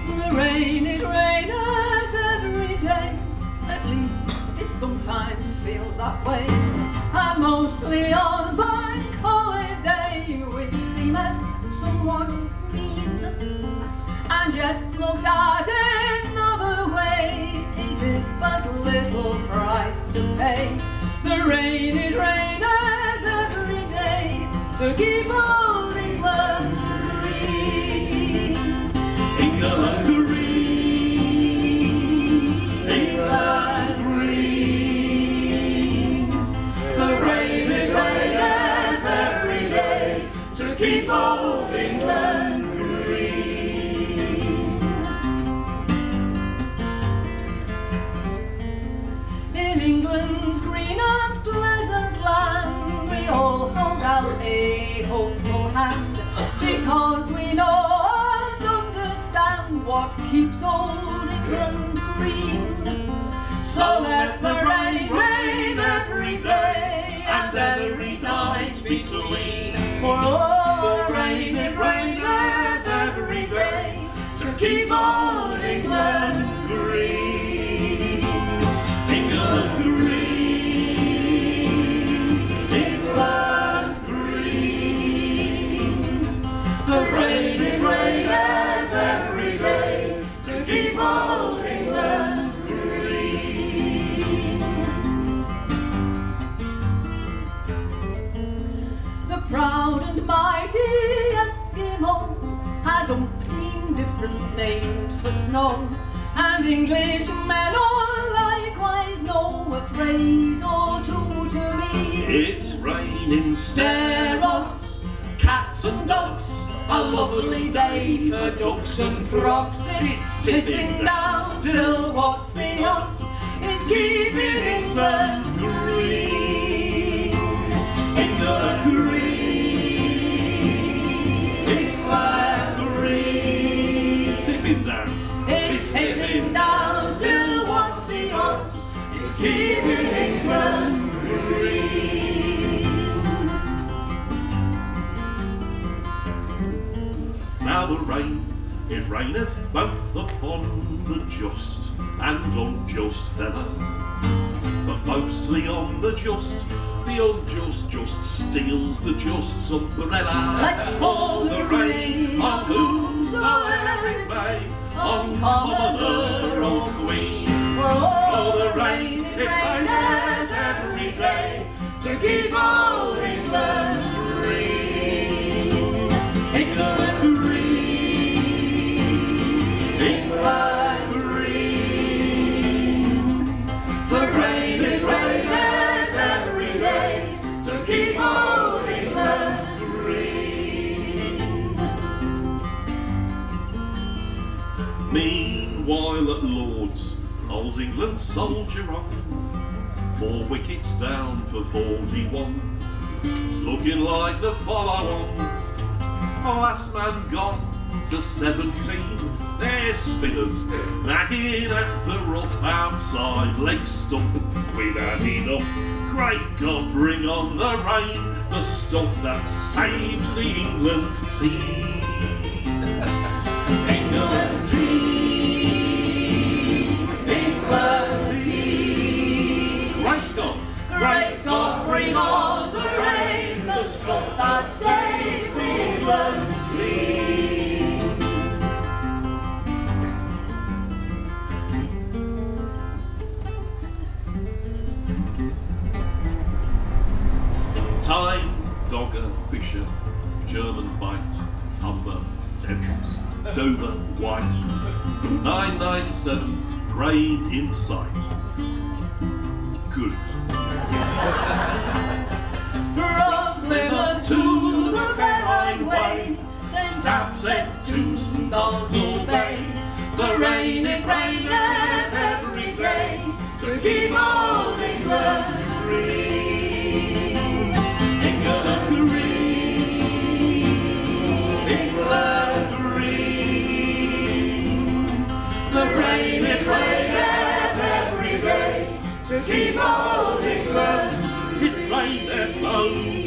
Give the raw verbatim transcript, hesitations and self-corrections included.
The rain, it raineth every day. At least it sometimes feels that way. And mostly on bank holiday, which seemeth somewhat mean. And yet looked at another way, it is but little price to pay. The rain, it raineth every day, to keep old England green. England green, England green. The rain, it raineth every day, to keep old England green. In England's green and pleasant land, we all hold out a hopeful hand, because we know and understand what keeps old England green. So let the rain rain every day and every night between. For all the rain it raineth every day, to keep old England green. England green, England green. The rain it raineth every day, to keep old England green. The proud and mighty Eskimo has umpteen different names for snow, and Englishmen all likewise know a phrase or two to me. It's raining Steros, cats and dogs, a lovely day for ducks and frogs. It's tipping down, still what's the odds? Is keeping England green. England green, England green. tipping down. It's tipping down, still what's the odds? It's keeping England green. Now the rain, it raineth both upon the just and unjust fellow, but mostly on the just. The unjust just steals the just's umbrella. Let fall the rain on whomsoever it may, on commoner or queen. For all the rain it raineth every day, to keep old England green. England green, England green. The rain it raineth every day, to keep old England green. Meanwhile at Lord's, old England soldier on, four wickets down for forty-one. It's looking like the follow-on. Last man gone for seventeen. There's spinners nagging at the rough outside leg stump. We've had enough. Great God, bring on the rain, the stuff that saves the England's team. England team, England team. Great God, Great God, bring on the rain, the stuff that saves the England team. Time, Dogger, Fisher, German Bite, Humber, Thames, Dover, White, nine nine seven, grain in sight. Good. From Plymouth to the Berwine Way, Saint Absent to Saint Austell Bay, the rain it raineth every day, to keep old England green. England green, England green. The rain it raineth every day, to keep old England green. It raineth both